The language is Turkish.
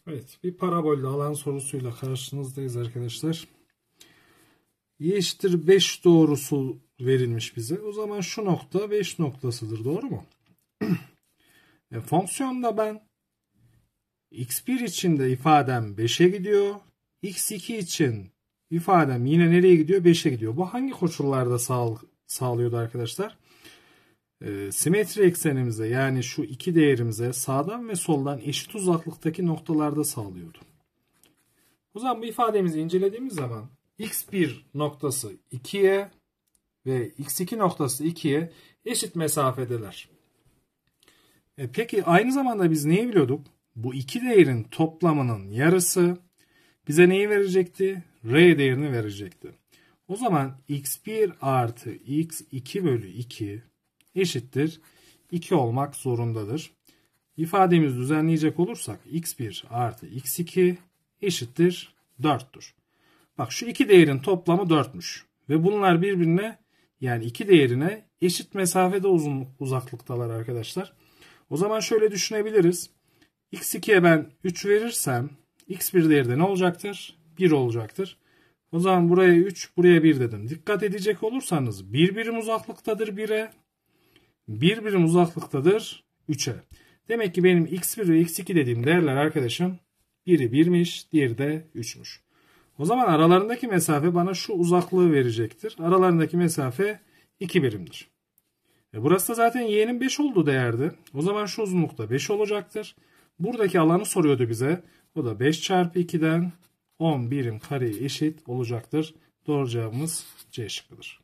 Evet, bir parabolle alan sorusuyla karşınızdayız arkadaşlar. Y eşittir 5 doğrusu verilmiş bize. O zaman şu nokta 5 noktasıdır. Doğru mu? Fonksiyonda ben x1 için de ifadem 5'e gidiyor. x2 için ifadem yine nereye gidiyor? 5'e gidiyor. Bu hangi koşullarda sağlıyordu arkadaşlar? Simetri eksenimize, yani şu iki değerimize sağdan ve soldan eşit uzaklıktaki noktalarda sağlıyordu. O zaman bu ifademizi incelediğimiz zaman x1 noktası 2'ye ve x2 noktası 2'ye eşit mesafedeler. Peki aynı zamanda biz neyi biliyorduk? Bu iki değerin toplamının yarısı bize neyi verecekti? R değerini verecekti. O zaman x1 artı x2 bölü 2 eşittir 2 olmak zorundadır. İfademizi düzenleyecek olursak x1 artı x2 eşittir 4'tür. Bak, şu iki değerin toplamı 4'müş. Ve bunlar birbirine, yani iki değerine eşit mesafede uzaklıktalar arkadaşlar. O zaman şöyle düşünebiliriz. x2'ye ben 3 verirsem x1 değeri de ne olacaktır? 1 olacaktır. O zaman buraya 3, buraya 1 dedim. Dikkat edecek olursanız bir birim uzaklıktadır 1'e. Bir birim uzaklıktadır 3'e. Demek ki benim x1 ve x2 dediğim değerler arkadaşım, biri 1'miş, diğeri de 3'müş. O zaman aralarındaki mesafe bana şu uzaklığı verecektir. Aralarındaki mesafe 2 birimdir. Burası da zaten y'nin 5 olduğu değerdi. O zaman şu uzunlukta 5 olacaktır. Buradaki alanı soruyordu bize. O da 5 çarpı 2'den 10 birim kareye eşit olacaktır. Doğru cevabımız C şıkkıdır.